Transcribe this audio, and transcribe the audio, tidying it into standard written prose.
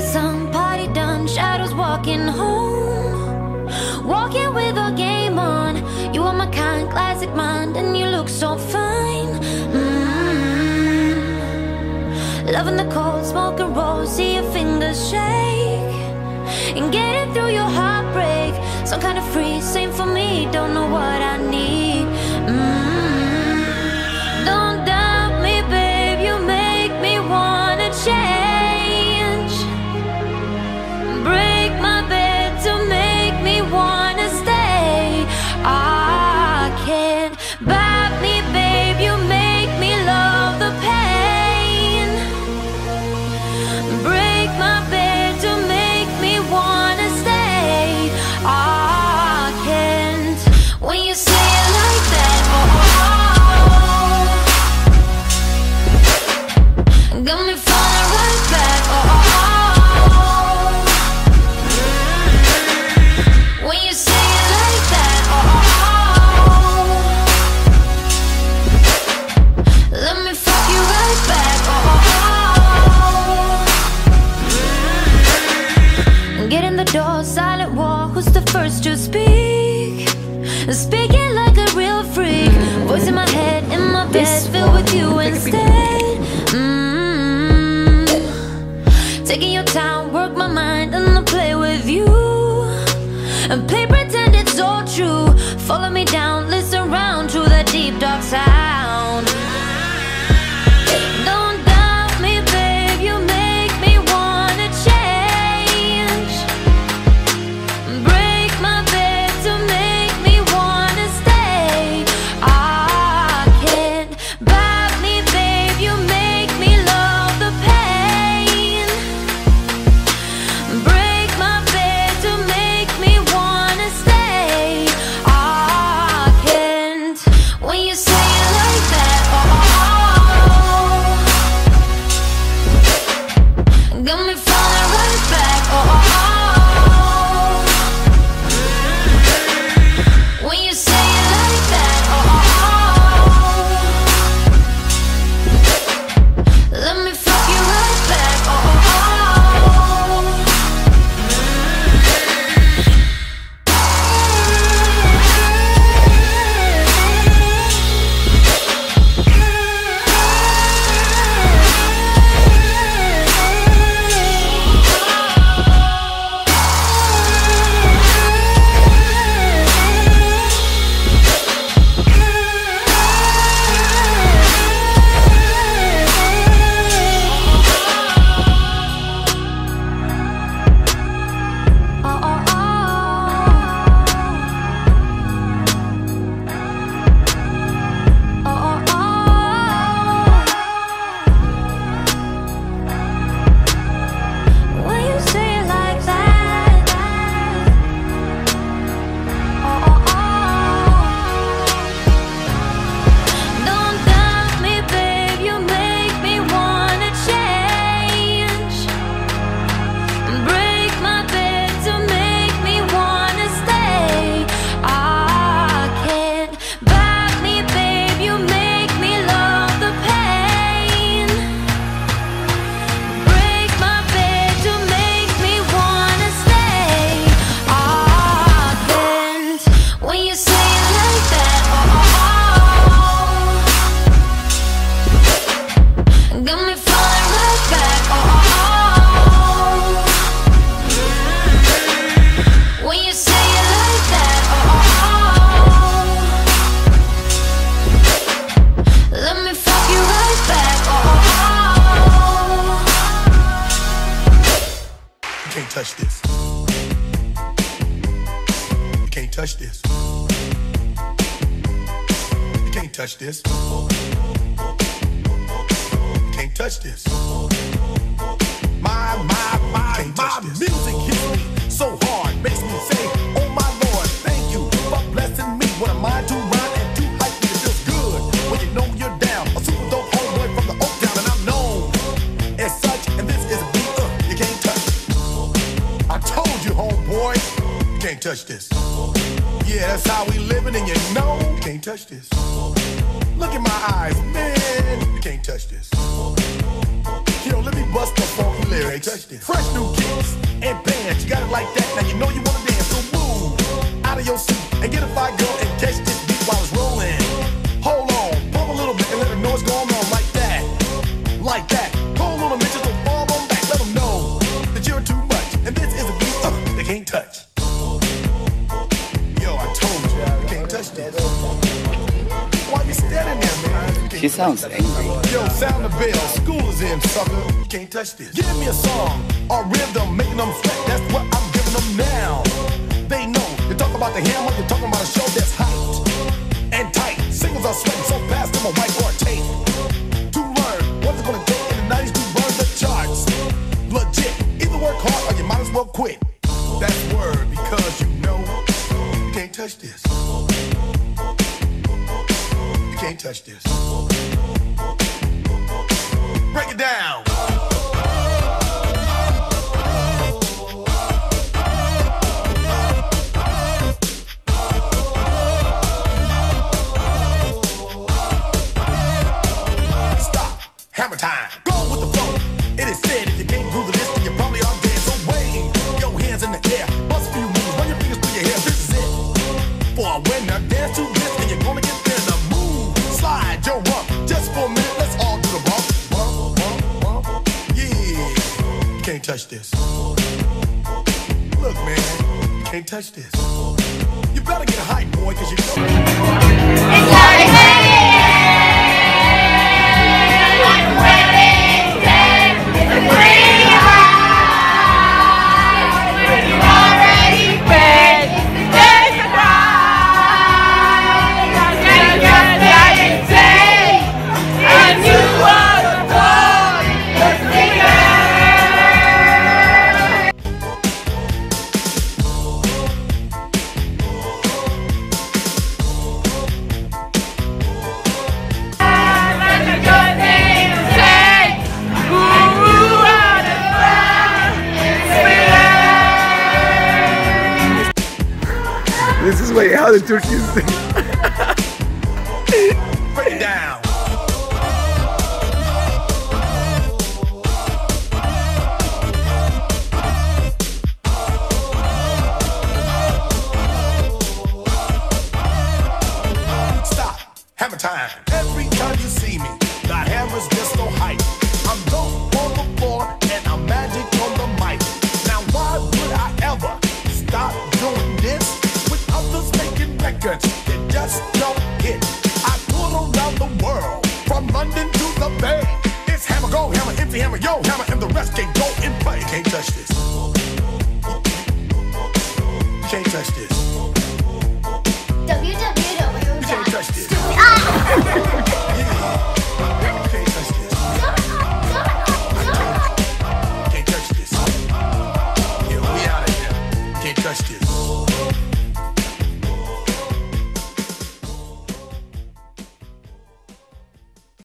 sun, party done, shadows walking home. Walking with a game on. You are my kind, classic mind, and you look so fine. Loving the cold, smoke and roll, see your fingers shake. And getting through your heartbreak, some kind of free, same for me, don't know what I need. Don't doubt me, babe, you make me wanna change. Break my bed to make me wanna stay. I can't bite me, babe, you make me love the pain. Break my bed to make me wanna stay. I can't. When you say it like that, got me falling right back. When you say it like that, let me fuck you right back. Get in the door, silent war. Who's the first to speak? Speaking like a real freak. Voice in my head, in my bed, filled with you instead. Taking your time, work my mind, and I'll play with you. And play pretend it's all true. Follow me down, listen round to that deep dark sound. Don't doubt me, babe, you make me wanna change. Break my bed to make me wanna stay. I can't bite me, babe, you make me love the pain. Break my bed to make me wanna stay. I can't. When you say it like that, got me falling right back. When you say it like that, let me fuck you right back. When you say it like that, don't doubt me, babe, you make me wanna change. Break my bed to make me wanna stay. I can't bite me, babe, you make me love the pain. Break my bed to make me wanna stay. I can't. When you say it like that, got me falling right back. When you say it like that, let me fuck you right back. You can't touch this. You can't touch this. You can't touch this. You can't touch this. My music hits me so hard, makes me say, oh my Lord, thank you for blessing me. What am I to rhyme and to hype me? It feels good when you know you're down. A super dope homeboy from the Oak Town, and I'm known as such. And this is a beat you can't touch. I told you, homeboy, you can't touch this. Yeah, that's how we living, and you know you can't touch this. Look in my eyes, man, you can't touch this. Yo, let me bust the funky lyric. can't touch this. Fresh new kicks and bands, you got it like that. Now you know you wanna dance, so move out of your seat and get a fire girl and catch this beat while it's rolling. Hold on, pump a little bit and let her know what's going on like that, like that. Hold on a minute, just fall on back, let them know that you're too much and this is a beat they can't touch. Yo, I told you, you can't touch this. Why you standing there, man? She sounds angry. Yo, sound the bell, school is in, sucker. You can't touch this. Give me a song or rhythm, making them sweat. That's what I'm giving them now. They know. You talk about the hammer, you're talking about a show that's hyped and tight. Singles are sweating so fast, them a whiteboard tape. To learn what it's gonna take in the 90s to burn the charts. Legit. Either work hard or you might as well quit. That's word because you know you can't touch this. You can't touch this. Break it down. Stop. Hammer time. Go with the flow. It is said if you can't groove the list, then you probably are dead. So wave your hands in the air. Bust a few moves. Run your fingers through your hair. This is it. For a winner, dance to this, and you're gonna get there. The move. Slide your rump. Just for a minute, let's all do the bump. Can't touch this. Look, man, you can't touch this. You better get hype, boy, cause you This is like how the turkeys sing. break it down. Stop. Hammer time. Every time you see me, the hammer's just so hype. I'm dope on the floor and I'm magic on the mic. Now why would I ever stop doing this? Others making records that just don't hit. I tour around the world, from London to the Bay. It's hammer, go hammer, empty hammer, yo hammer, and the rest can go and play. You can't touch this. You can't touch this. You can't touch this. You can't touch this. You can't touch this. Yeah, we out of here. You can't touch this.